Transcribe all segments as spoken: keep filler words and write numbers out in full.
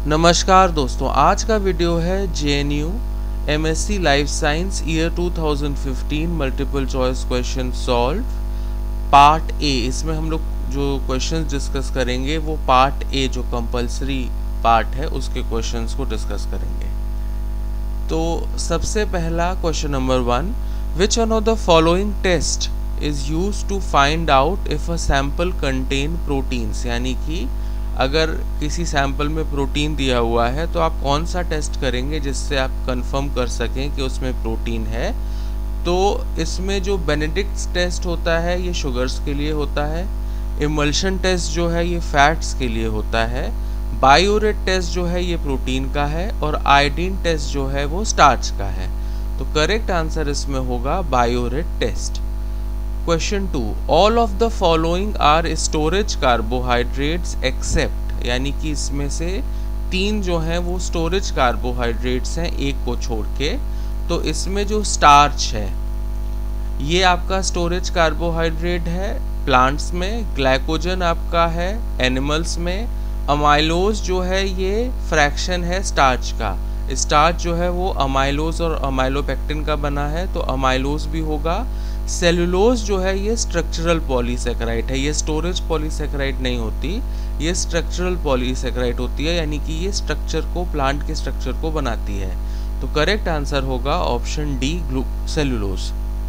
नमस्कार दोस्तों, आज का वीडियो है J N U M life science year two thousand fifteen multiple choice question solve part A. इसमें हम लोग जो क्वेश्चंस डिस्कस करेंगे वो पार्ट ए जो कंपल्सरी पार्ट है उसके क्वेश्चंस को डिस्कस करेंगे। तो सबसे पहला question number one, which one of the following test is used to find out if a sample contain proteins. यानी कि अगर किसी सैंपल में प्रोटीन दिया हुआ है तो आप कौन सा टेस्ट करेंगे जिससे आप कंफर्म कर सकें कि उसमें प्रोटीन है। तो इसमें जो बेनेडिक्ट टेस्ट होता है ये शुगर्स के लिए होता है, इमल्शन टेस्ट जो है ये फैट्स के लिए होता है, बायोरेट टेस्ट जो है ये प्रोटीन का है और आयोडीन टेस्ट जो है वो स्टार्च का है। तो करेक्ट आंसर इसमें होगा biuret test. Question two, all of the following are storage carbohydrates except. यानी कि इसमें से तीन जो हैं वो स्टोरेज कार्बोहाइड्रेट्स हैं एक को छोड़ के। तो इसमें जो स्टार्च है ये आपका स्टोरेज कार्बोहाइड्रेट है प्लांट्स में, ग्लाइकोजन आपका है एनिमल्स में, अमाइलोज जो है ये फ्रैक्शन है स्टार्च का। स्टार्च जो है वो अमाइलोज और अमाइलोपेक्टिन का बना है तो अमाइलोज भी होगा। सेलुलोज जो है ये स्ट्रक्चरल पॉलीसेकेराइड है, ये स्टोरेज पॉलीसेकेराइड नहीं होती, ये स्ट्रक्चरल पॉलीसेकेराइड होती है, यानी कि ये स्ट्रक्चर को प्लांट के स्ट्रक्चर को बनाती है। तो करेक्ट आंसर होगा option D cellulose.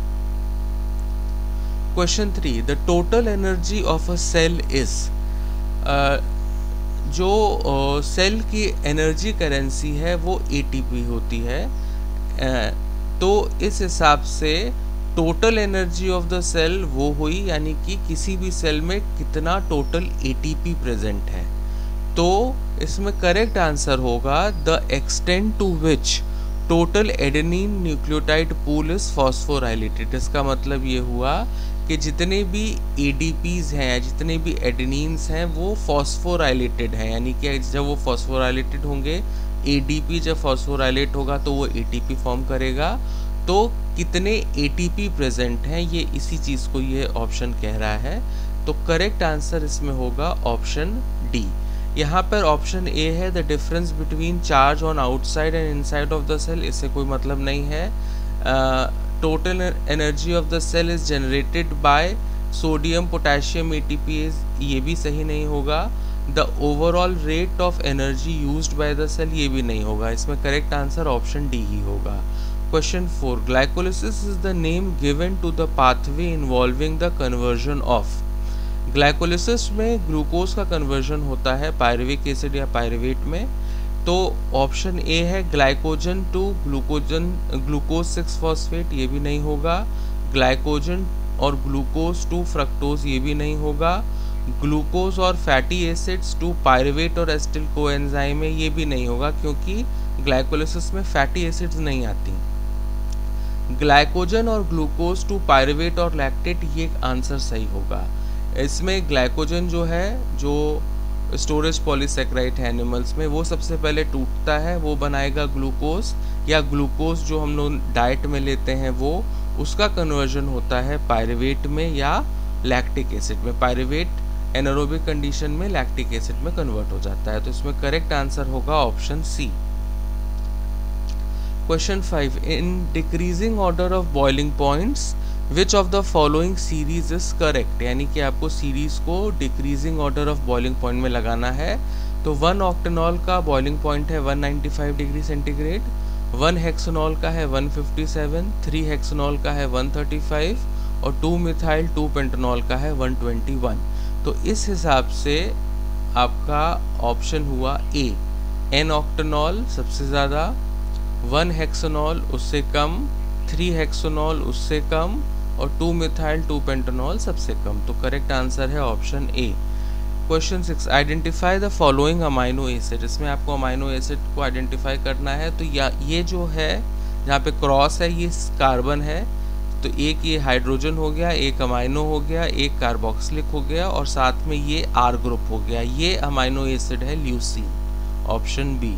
Question three, the total energy of a cell is. जो सेल uh, की एनर्जी करेंसी है वो ए टी पी होती है। uh, तो इस हिसाब से total energy of the cell वो हुई, यानी कि किसी भी सेल में कितना total A T P present है। तो इसमें करेक्ट आंसर होगा the extent to which total adenine nucleotide pool is phosphorylated. इसका मतलब ये हुआ कि जितने भी ए डी पीज हैं, जितने भी एडेनिन्स हैं वो फॉस्फोराइलेटेड हैं। यानी कि जब वो फॉस्फोराइलेटेड होंगे, ए डी पी जब फॉस्फोराइलेट होगा तो वो ए टी पी फॉर्म करेगा। तो कितने ए टी पी प्रेजेंट हैं ये इसी चीज़ को ये ऑप्शन कह रहा है। तो करेक्ट आंसर इसमें होगा ऑप्शन डी। यहाँ पर ऑप्शन ए है the difference between charge on outside and inside of the cell, इससे कोई मतलब नहीं है। Total energy of the cell is generated by sodium potassium A T P, ये भी सही नहीं होगा। The overall rate of energy used by the cell, ये भी नहीं होगा। इसमें करेक्ट आंसर ऑप्शन डी ही होगा। Question four, glycolysis is the name given to the pathway involving the conversion of। Glycolysis में ग्लूकोज का कन्वर्जन होता है पायरुविक एसिड या पायरुवेट में। तो ऑप्शन ए है ग्लाइकोजन टू ग्लूकोजन ग्लूकोज सिक्स फॉस्फेट, ये भी नहीं होगा। ग्लाइकोजन और ग्लूकोज टू फ्रक्टोज, ये भी नहीं होगा। ग्लूकोज और फैटी एसिड्स टू पायरुवेट और एसिटिल कोएंजाइम में, ये भी नहीं होगा क्योंकि ग्लाइकोलिसिस में फैटी एसिड्स नहीं आती। ग्लाइकोजन और ग्लूकोज टू पायरुवेट और लैक्टेट, ये आंसर सही होगा। इसमें ग्लाइकोजन जो है जो स्टोरेज पॉलीसेकेराइड है एनिमल्स में, वो सबसे पहले टूटता है, वो बनाएगा ग्लूकोज, या ग्लूकोज जो हम लोग डाइट में लेते हैं वो उसका कन्वर्जन होता है पायरुवेट में या लैक्टिक एसिड में। पायरुवेट एनारोबिक कंडीशन में लैक्टिक एसिड में कन्वर्ट हो जाता है। तो इसमें करेक्ट आंसर होगा option C. Question five, in decreasing order of boiling points which of the following series is correct. यानी कि आपको सीरीज को decreasing order of boiling point में लगाना है। तो वन ऑक्टेनॉल का बॉइलिंग पॉइंट है one ninety five degree centigrade, one hexanol का है one fifty seven, three hexanol का है वन थर्टी फाइव और टू मिथाइल टू पेंटेनॉल का है वन ट्वेंटी वन। तो इस हिसाब से आपका ऑप्शन हुआ ए, एन ऑक्टेनॉल सबसे ज़्यादा, वन हेक्सोनॉल उससे कम, थ्री हेक्सोनॉल उससे कम और टू मिथाइल टू पेंटेनॉल सबसे कम। तो करेक्ट आंसर है option A. Question six, identify the following amino acid. इसमें आपको अमाइनो एसिड को आइडेंटिफाई करना है। तो या ये जो है जहाँ पे क्रॉस है ये कार्बन है, तो एक ये हाइड्रोजन हो गया, एक अमाइनो हो गया, एक कार्बोक्सिलिक हो गया और साथ में ये आर ग्रुप हो गया। ये अमाइनो एसिड है leucine, option B.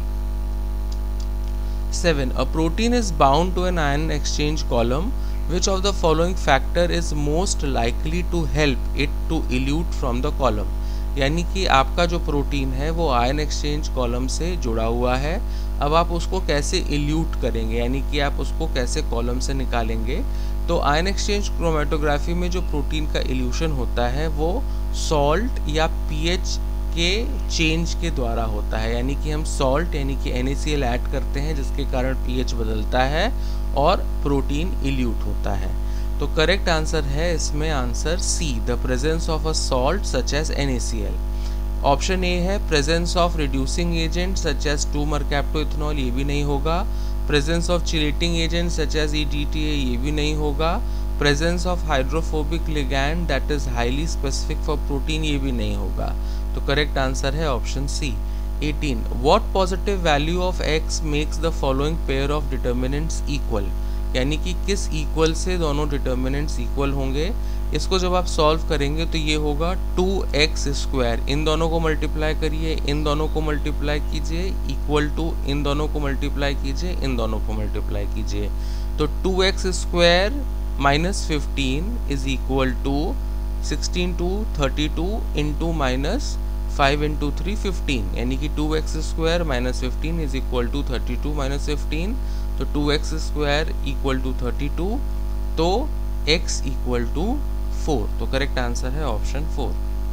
Seven, a protein is bound to an ion exchange column. Which of the following factor is most likely to help it to elute from the column? यानी कि आपका जो protein है वो ion exchange column से जुड़ा हुआ है। अब आप उसको कैसे इल्यूट करेंगे, यानी कि आप उसको कैसे कॉलम से निकालेंगे। तो आयन एक्सचेंज क्रोमेटोग्राफी में जो प्रोटीन का इल्यूशन होता है वो सॉल्ट या पीएच के चेंज के द्वारा होता है, यानी कि हम सॉल्ट यानी कि N A C L add करते हैं जिसके कारण पीएच बदलता है और प्रोटीन इल्यूट होता है। तो करेक्ट आंसर है इसमें answer C, the presence of a salt such as N A C L. Option A है presence of reducing agent such as two mercaptoethanol, ये भी नहीं होगा। Presence of chelating agent such as E D T A, ये भी नहीं होगा। Presence of hydrophobic ligand that is highly specific for protein, ये भी नहीं होगा। तो करेक्ट आंसर है option C. Eighteen, what positive value of X makes the following pair of determinants equal, यानी कि किस इक्वल से दोनों डिटर्मिनेंट्स इक्वल होंगे। इसको जब आप सॉल्व करेंगे तो ये होगा टू एक्स स्क्वायर, इन दोनों को मल्टीप्लाई करिए, इन दोनों को मल्टीप्लाई कीजिए, इक्वल टू इन दोनों को मल्टीप्लाई कीजिए, इन दोनों को मल्टीप्लाई कीजिए। तो two X square minus fifteen is equal to sixteen to thirty two into minus five into three fifteen, यानी कि two X square minus fifteen is equal to thirty two minus fifteen. तो two X square equal to thirty two, तो x equal to four. तो correct answer है option four.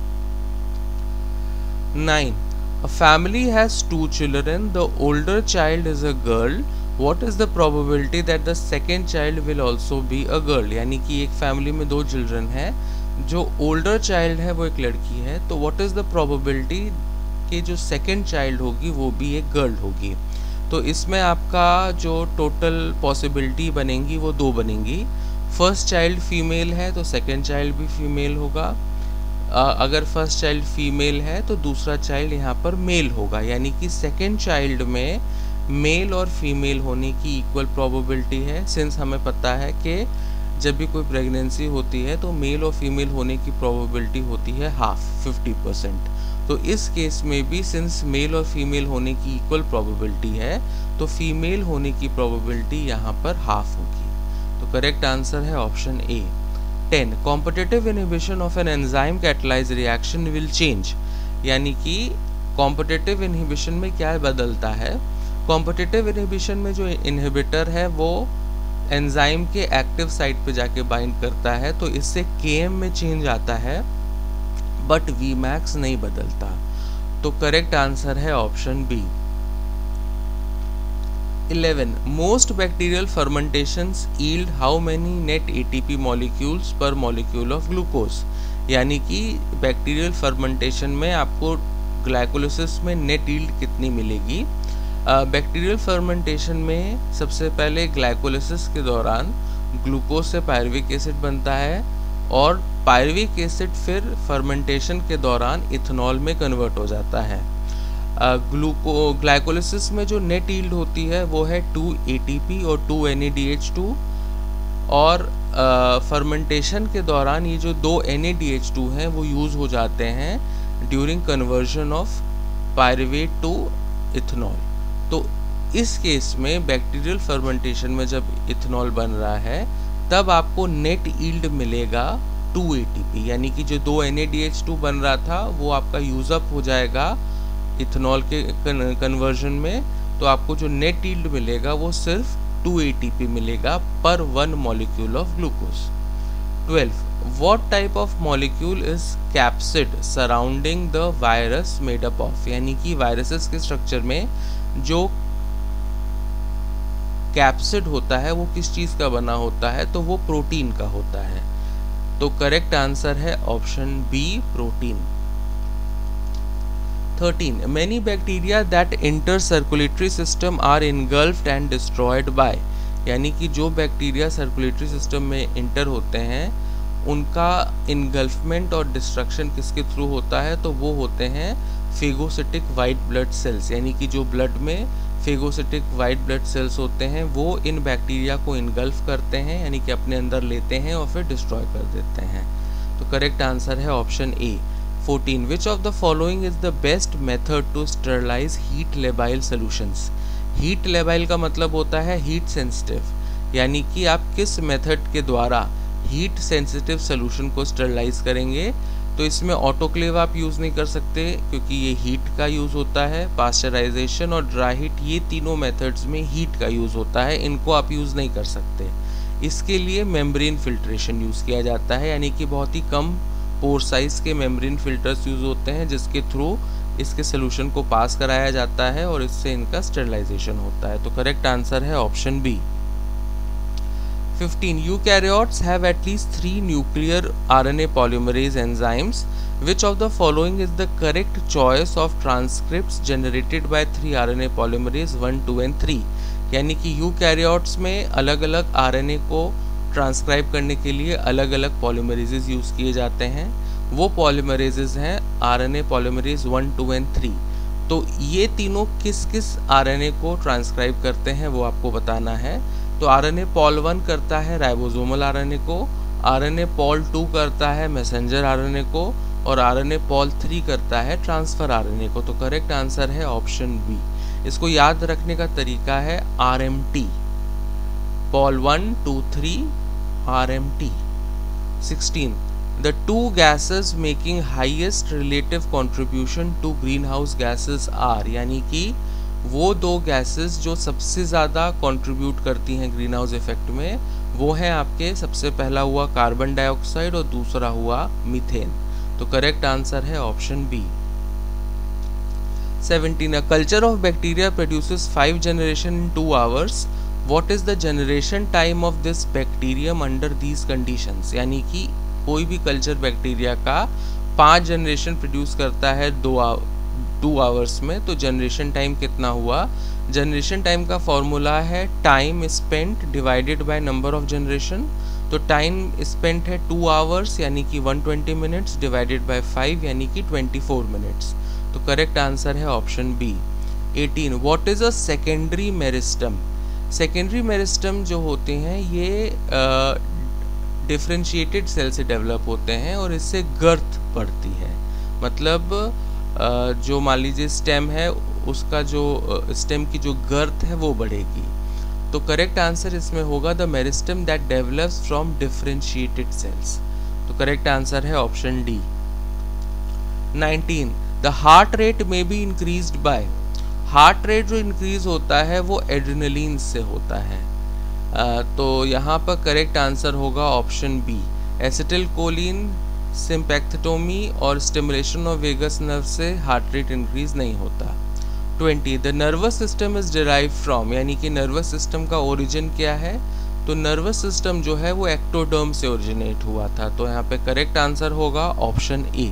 Nine, a family has two children, the older child is a girl, what is the probability that the second child will also be a girl, यानी कि एक family में दो children है, जो older child है वो एक लड़की है, तो व्हाट इज द प्रोबेबिलिटी कि जो सेकेंड चाइल्ड होगी वो भी एक गर्ल होगी। तो इसमें आपका जो टोटल पॉसिबिलिटी बनेंगी वो दो बनेंगी। फर्स्ट चाइल्ड फीमेल है तो सेकेंड चाइल्ड भी फीमेल होगा, अगर फर्स्ट चाइल्ड फीमेल है तो दूसरा चाइल्ड यहाँ पर मेल होगा, यानी कि सेकेंड चाइल्ड में मेल और फीमेल होने की इक्वल प्रोबेबिलिटी है। सिंस हमें पता है कि जब भी कोई प्रेगनेंसी होती है तो मेल और फीमेल होने की प्रोबेबिलिटी होती है हाफ, फिफ्टी परसेंट। तो इस केस में भी सिंस मेल और फीमेल होने की इक्वल प्रोबेबिलिटी है तो फीमेल होने की प्रोबेबिलिटी यहाँ पर हाफ होगी। तो करेक्ट आंसर है option A. Ten, competitive inhibition of an enzyme catalyse reaction will change, यानी कि कॉम्पिटिटिव इनहिबिशन में क्या बदलता है। कॉम्पिटिटिव इनहिबिशन में जो इनहिबिटर है वो एंजाइम के एक्टिव साइट पे जाके बाइंड करता है, तो इससे केएम में चेंज आता है बट वी मैक्स नहीं बदलता। तो करेक्ट आंसर है option B. Eleven, most bacterial fermentations yield how many net ATP molecules per molecule of glucose, यानी कि बैक्टीरियल फर्मेंटेशन में आपको ग्लाइकोलिसिस में नेट यील्ड कितनी मिलेगी। बैक्टीरियल फर्मेंटेशन में सबसे पहले ग्लाइकोलिसिस के दौरान ग्लूकोज से पायरुविक एसिड बनता है और पायरुविक एसिड फिर फर्मेंटेशन के दौरान इथेनॉल में कन्वर्ट हो जाता है। ग्लूको ग्लाइकोलिसिस में जो नेट यील्ड होती है वो है टू ए टी पी और two N A D H two, और फर्मेंटेशन के दौरान ये जो दो N A D H two हैं वो यूज़ हो जाते हैं during conversion of pyruvate to ethanol. तो इस केस में बैक्टीरियल फर्मेंटेशन में जब इथेनॉल बन रहा है तब आपको नेट यील्ड मिलेगा टू ए टी पी, यानी कि जो दो N A D H two बन रहा था वो आपका यूज़अप हो जाएगा इथेनॉल के कन्वर्जन में, तो आपको जो नेट यील्ड मिलेगा वो सिर्फ टू ए टी पी मिलेगा पर one molecule of glucose. Twelve, what type of molecule is capsid surrounding the virus made up of, यानी कि वायरसेस के स्ट्रक्चर में जो कैप्सिड होता है वो किस चीज़ का बना होता है, तो वो प्रोटीन का होता है। तो करेक्ट आंसर है option B, protein. Thirteen, many bacteria that enter circulatory system are engulfed and destroyed by, यानी कि जो बैक्टीरिया सर्कुलेटरी सिस्टम में इंटर होते हैं उनका इनगल्फमेंट और डिस्ट्रक्शन किसके थ्रू होता है, तो वो होते हैं फेगोसिटिक वाइट ब्लड सेल्स, यानी कि जो ब्लड में फेगोसिटिक वाइट ब्लड सेल्स होते हैं वो इन बैक्टीरिया को इनगल्फ करते हैं, यानी कि अपने अंदर लेते हैं और फिर डिस्ट्रॉय कर देते हैं। तो करेक्ट आंसर है option A. Fourteen, which of the following is the best method to sterilise heat labile solutions. Heat labile का मतलब होता है हीट सेंसिटिव, यानी कि आप किस मेथड के द्वारा हीट सेंसिटिव सॉल्यूशन को स्टरलाइज करेंगे। तो इसमें ऑटोक्लेव आप यूज़ नहीं कर सकते क्योंकि ये हीट का यूज़ होता है। पास्चराइजेशन और ड्राई हीट, ये तीनों मेथड्स में हीट का यूज़ होता है, इनको आप यूज़ नहीं कर सकते। इसके लिए मेम्ब्रेन फिल्ट्रेशन यूज़ किया जाता है, यानी कि बहुत ही कम पोर साइज के मेम्ब्रेन फिल्टर्स यूज़ होते हैं जिसके थ्रू इसके सोल्यूशन को पास कराया जाता है और इससे इनका स्टेरिलाइजेशन होता है। तो करेक्ट आंसर है option B. Fifteen. Eukaryotes have at least three nuclear R N A polymerase enzymes. Which of the following is the correct choice of transcripts generated by three R N A polymerase one, two and three? यानी कि eukaryotes में अलग अलग RNA को transcribe करने के लिए अलग अलग पॉलीमरेजेस यूज़ किए जाते हैं। वो पॉलीमरेजेस हैं RNA polymerase one, two and three. तो ये तीनों किस किस आरएनए को ट्रांसक्राइब करते हैं वो आपको बताना है। तो आरएनए पॉल वन करता है राइबोसोमल आरएनए को, आरएनए पॉल टू करता है मैसेंजर आरएनए को और आरएनए पॉल थ्री करता है ट्रांसफर आरएनए को। तो करेक्ट आंसर है ऑप्शन बी। इसको याद रखने का तरीका है RMT, pol one, two, three, RMT. Sixteen. The two gases making highest relative contribution to greenhouse gases are, यानी कि वो दो गैसेस जो सबसे ज़्यादा कंट्रीब्यूट करती हैं ग्रीन हाउस इफेक्ट में, वो है आपके, सबसे पहला हुआ कार्बन डाइऑक्साइड और दूसरा हुआ मीथेन। तो करेक्ट आंसर है option B. Seventeen. A culture of bacteria produces five generation in two hours. What is the generation time of this bacterium under these conditions? यानी कि कोई भी कल्चर बैक्टीरिया का पांच जनरेशन प्रोड्यूस करता है दो टू आवर्स में, तो जनरेशन टाइम कितना हुआ? जनरेशन टाइम का फॉर्मूला है time spent divided by number of generation. तो टाइम स्पेंट है टू आवर्स यानी कि one twenty minutes divided by five यानी कि ट्वेंटी फोर मिनट्स। तो करेक्ट आंसर है option B. Eighteen. What is a secondary meristem? Secondary meristem जो होते हैं ये डिफरेंशिएटेड सेल से डेवलप होते हैं और इससे गर्थ बढ़ती है, मतलब uh, जो मान लीजिए स्टेम है उसका जो स्टेम uh, की जो गर्थ है वो बढ़ेगी। तो करेक्ट आंसर इसमें होगा the meristem that develops from differentiated cells. तो करेक्ट आंसर है option D. Nineteen. The heart rate may be increased by. Heart rate जो इंक्रीज होता है वो एड्रेनलिन से होता है। Uh, तो यहाँ पर करेक्ट आंसर होगा option B. Acetylcholine, sympathectomy और स्टिमुलेशन ऑफ वेगस नर्व से हार्ट रेट इंक्रीज नहीं होता। Twenty. The nervous system is derive from, यानी कि नर्वस सिस्टम का ओरिजिन क्या है? तो नर्वस सिस्टम जो है वो एक्टोडर्म से ओरिजिनेट हुआ था। तो यहाँ पे करेक्ट आंसर होगा option A.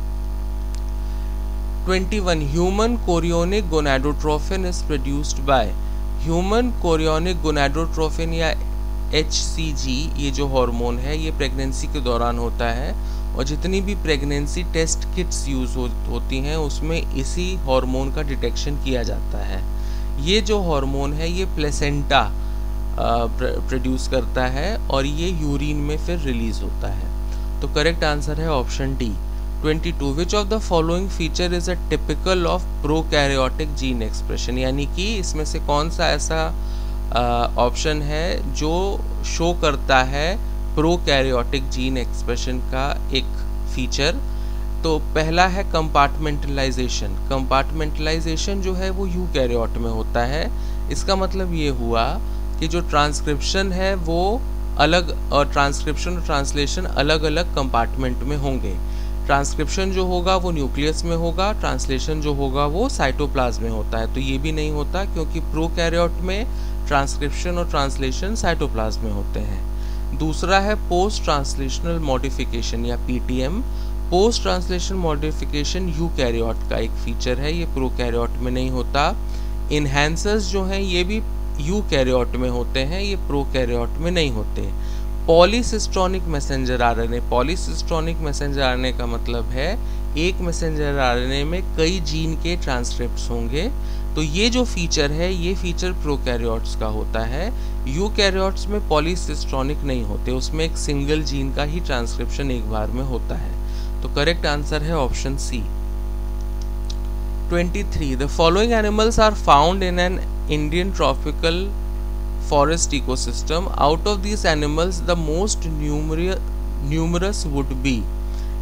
Twenty one. Human chorionic gonadotropin is produced by. Human chorionic gonadotropin या एच सी जी, ये जो हार्मोन है ये प्रेगनेंसी के दौरान होता है और जितनी भी प्रेगनेंसी टेस्ट किट्स यूज़ हो, होती हैं उसमें इसी हार्मोन का डिटेक्शन किया जाता है। ये जो हार्मोन है ये प्लेसेंटा प्रोड्यूस करता है और ये यूरिन में फिर रिलीज होता है। तो करेक्ट आंसर है option D. Twenty two. Which of the following feature is a typical of prokaryotic gene expression, यानी कि इसमें से कौन सा ऐसा ऑप्शन uh, है जो शो करता है प्रोकैरियोटिक जीन एक्सप्रेशन का एक फीचर? तो पहला है कंपार्टमेंटलाइजेशन। कंपार्टमेंटलाइजेशन जो है वो यूकैरियोट में होता है। इसका मतलब ये हुआ कि जो ट्रांसक्रिप्शन है वो अलग, और ट्रांसक्रिप्शन और ट्रांसलेशन अलग अलग कंपार्टमेंट में होंगे। ट्रांसक्रिप्शन जो होगा वो न्यूक्लियस में होगा, ट्रांसलेशन जो होगा वो साइटोप्लाज्म में होता है। तो ये भी नहीं होता क्योंकि प्रोकैरियोट में ट्रांसक्रिप्शन और ट्रांसलेशन साइटोप्लाज्म में होते हैं। दूसरा है पोस्ट ट्रांसलेशनल मॉडिफिकेशन या PTM. Post translation modification eukaryote का एक फीचर है, ये प्रोकैरियोट में नहीं होता। इनहैंसर्स जो हैं ये भी यूकैरियोट में होते हैं, ये प्रोकैरियोट में नहीं होते। Polycistronic messenger RNA, polycistronic messenger RNA का मतलब है एक मैसेंजर आरएनए में कई जीन के ट्रांसक्रिप्ट्स होंगे। तो ये जो फीचर है ये फीचर प्रोकैरियोट्स का होता है। यूकैरियोट्स में पॉलीसिस्ट्रॉनिक नहीं होते, उसमें एक सिंगल जीन का ही ट्रांसक्रिप्शन एक बार में होता है। तो करेक्ट आंसर है option C. Twenty three. The following animals are found in an Indian tropical forest ecosystem. Out of these animals the most numerous numerous would be,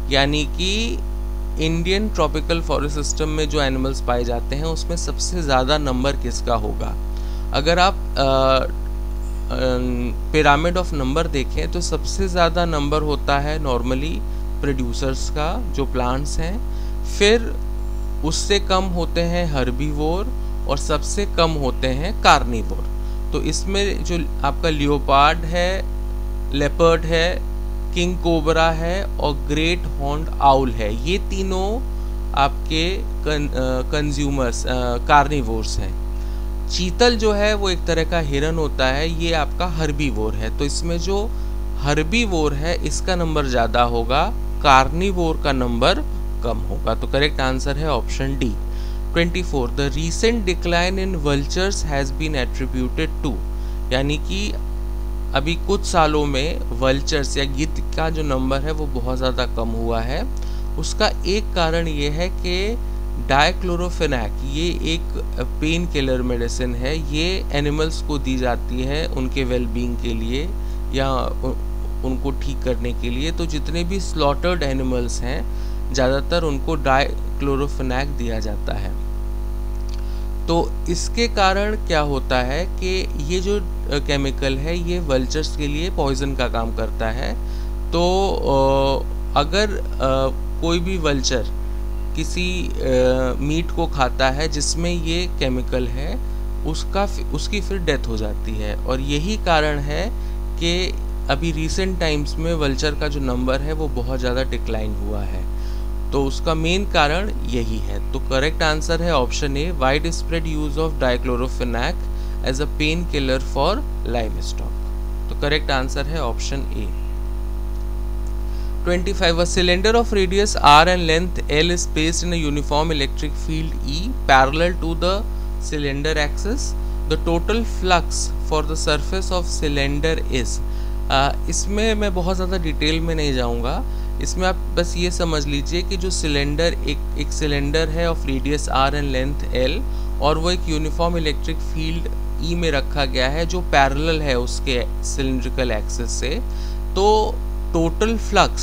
यानी कि इंडियन ट्रॉपिकल फॉरेस्ट सिस्टम में जो animals पाए जाते हैं उसमें सबसे ज़्यादा नंबर किसका होगा। अगर आप पिरामिड ऑफ नंबर देखें तो सबसे ज़्यादा नंबर होता है नॉर्मली प्रोड्यूसर्स का, जो प्लांट्स हैं, फिर उससे कम होते हैं हर्बीवोर और सबसे कम होते हैं कार्निवोर। तो इसमें जो आपका लियोपार्ड है, लेपर्ड है, किंग कोबरा है और ग्रेट हॉर्न्ड आउल है, ये तीनों आपके कंज्यूमर्स कार्निवोर्स हैं। चीतल जो है वो एक तरह का हिरन होता है, ये आपका हर्बीवोर है। तो इसमें जो हर्बीवोर है इसका नंबर ज़्यादा होगा, कार्निवोर का नंबर कम होगा। तो करेक्ट आंसर है option D. Twenty four, the recent decline in vultures has been attributed to, यानी कि अभी कुछ सालों में वल्चर्स या गिद्ध का जो नंबर है वो बहुत ज़्यादा कम हुआ है। उसका एक कारण ये है कि डाइक्लोरोफेनैक, ये एक पेन किलर मेडिसिन है, ये एनिमल्स को दी जाती है उनके वेलबींग के लिए या उनको ठीक करने के लिए। तो जितने भी स्लॉटर्ड एनिमल्स हैं ज़्यादातर उनको डाइक्लोरोफेनैक दिया जाता है। तो इसके कारण क्या होता है कि ये जो केमिकल है ये वल्चर्स के लिए पॉइजन का काम करता है। तो अगर कोई भी वल्चर किसी मीट को खाता है जिसमें ये केमिकल है, उसका उसकी फिर डेथ हो जाती है। और यही कारण है कि अभी रिसेंट टाइम्स में वल्चर का जो नंबर है वो बहुत ज़्यादा डिक्लाइन हुआ है। तो उसका मेन कारण यही है। तो करेक्ट आंसर है option A, widespread use of diclofenac as a painkiller for livestock. तो करेक्ट आंसर है option A. Twenty five, a cylinder of radius r and length l is placed in a uniform electric field E parallel to the cylinder axis. The total flux for the surface of cylinder is. uh, इसमें मैं बहुत ज़्यादा detail में नहीं जाऊँगा। इसमें आप बस ये समझ लीजिए कि जो सिलेंडर एक एक सिलेंडर है of radius r and length l, और वो एक यूनिफॉर्म इलेक्ट्रिक फील्ड E में रखा गया है जो पैरेलल है उसके सिलिंड्रिकल एक्सिस से। तो टोटल फ्लक्स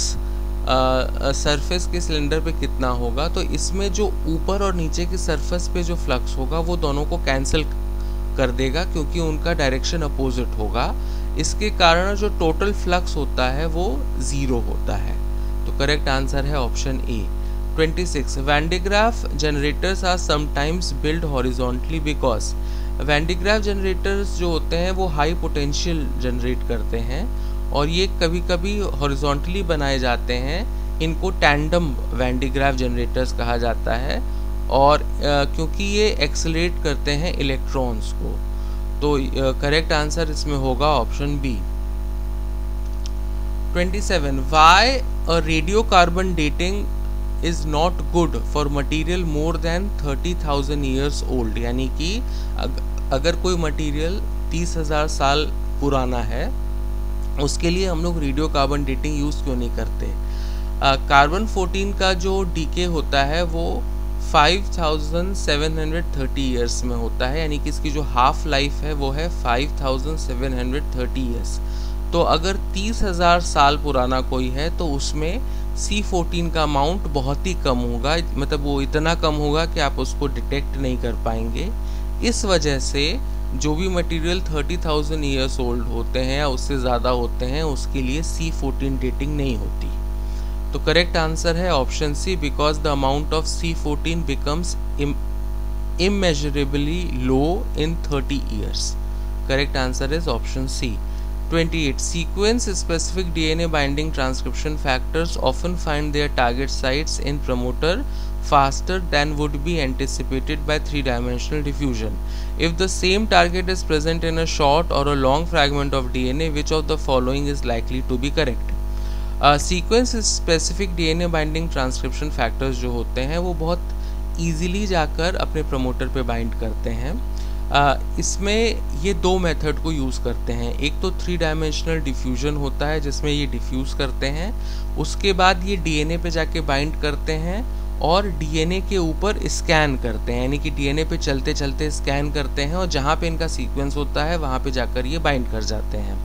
सरफेस के सिलेंडर पे कितना होगा, तो इसमें जो ऊपर और नीचे की सरफेस पे जो फ्लक्स होगा वो दोनों को कैंसिल कर देगा क्योंकि उनका डायरेक्शन अपोजिट होगा। इसके कारण जो टोटल फ्लक्स होता है वो ज़ीरो होता है। तो करेक्ट आंसर है option A. Twenty six, Van de Graaff generators are sometimes build horizontally because. Van de Graaff generators जो होते हैं वो हाई पोटेंशियल जनरेट करते हैं और ये कभी कभी हॉरिजॉन्टली बनाए जाते हैं। इनको tandem Van de Graaff generators कहा जाता है और uh, क्योंकि ये एक्सेलरेट करते हैं इलेक्ट्रॉन्स को। तो करेक्ट uh, आंसर इसमें होगा option B. Twenty seven, why a radiocarbon dating is not good for material more than thirty thousand years old. यानी कि अग, अगर कोई मटेरियल तीस हजार साल पुराना है उसके लिए हम लोग रेडियो कार्बन डेटिंग यूज़ क्यों नहीं करते। कार्बन फोर्टीन का जो डीके होता है वो five thousand seven hundred thirty years में होता है, यानी कि इसकी जो हाफ लाइफ है वो है five thousand seven hundred thirty years. तो अगर तीस हज़ार साल पुराना कोई है तो उसमें सी फोर्टीन का अमाउंट बहुत ही कम होगा, मतलब वो इतना कम होगा कि आप उसको डिटेक्ट नहीं कर पाएंगे। इस वजह से जो भी material thirty thousand years old होते हैं या उससे ज़्यादा होते हैं उसके लिए सी फोर्टीन डेटिंग नहीं होती। तो करेक्ट आंसर है option C, because the amount of C fourteen becomes immeasurably low in thirty years. Correct answer is option C. twenty-eight. Sequence specific D N A binding transcription factors often find their target sites in promoter faster than would be anticipated by three-dimensional diffusion. If the same target is present in a short or a long fragment of D N A, which of the following is likely to be correct? Sequence specific DNA binding transcription factors जो होते हैं वो बहुत easily जाकर अपने promoter पे bind करते हैं। uh, इसमें ये दो मेथड को यूज़ करते हैं। एक तो थ्री डायमेंशनल डिफ्यूजन होता है जिसमें ये डिफ्यूज़ करते हैं, उसके बाद ये डीएनए पे जाके बाइंड करते हैं और डीएनए के ऊपर स्कैन करते हैं, यानी कि डीएनए पे चलते चलते स्कैन करते हैं और जहाँ पे इनका सीक्वेंस होता है वहाँ पे जाकर ये बाइंड कर जाते हैं।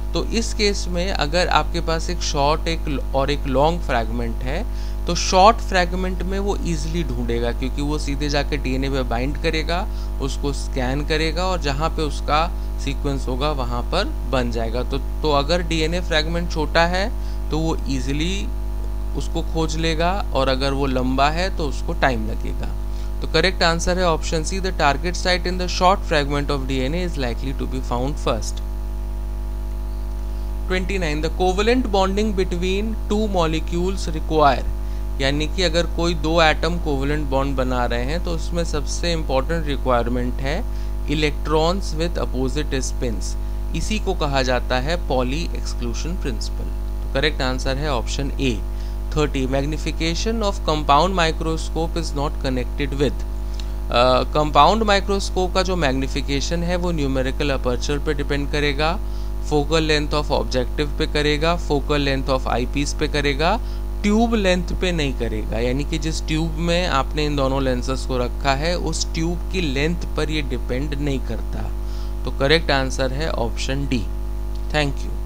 तो इस केस में अगर आपके पास एक शॉर्ट एक और एक लॉन्ग फ्रैगमेंट है तो शॉर्ट फ्रैगमेंट में वो इजीली ढूंढेगा, क्योंकि वो सीधे जाके डीएनए पे बाइंड करेगा, उसको स्कैन करेगा और जहाँ पे उसका सीक्वेंस होगा वहाँ पर बन जाएगा। तो तो अगर डीएनए फ्रैगमेंट छोटा है तो वो इजीली उसको खोज लेगा, और अगर वो लंबा है तो उसको टाइम लगेगा। तो करेक्ट आंसर है option C, the target site in the short fragment of DNA is likely to be found first. उनतीस the covalent bonding between two molecules require, यानी कि अगर कोई दो एटम कोवेलेंट बॉन्ड बना रहे हैं तो उसमें सबसे इंपॉर्टेंट रिक्वायरमेंट है इलेक्ट्रॉन्स विद अपोजिट स्पिन्स। इसी को कहा जाता है पॉली एक्सक्लूशन प्रिंसिपल। तो करेक्ट आंसर है option A. Thirty magnification of compound microscope is not connected with. Compound microscope का जो मैग्निफिकेशन है वो न्यूमेरिकल अपर्चर पे डिपेंड करेगा, फोकल लेंथ ऑफ ऑब्जेक्टिव पे करेगा, फोकल लेंथ ऑफ आईपीस पे करेगा, ट्यूब लेंथ पे नहीं करेगा। यानी कि जिस ट्यूब में आपने इन दोनों लेंसेस को रखा है उस ट्यूब की लेंथ पर ये डिपेंड नहीं करता। तो करेक्ट आंसर है ऑप्शन डी। Thank you.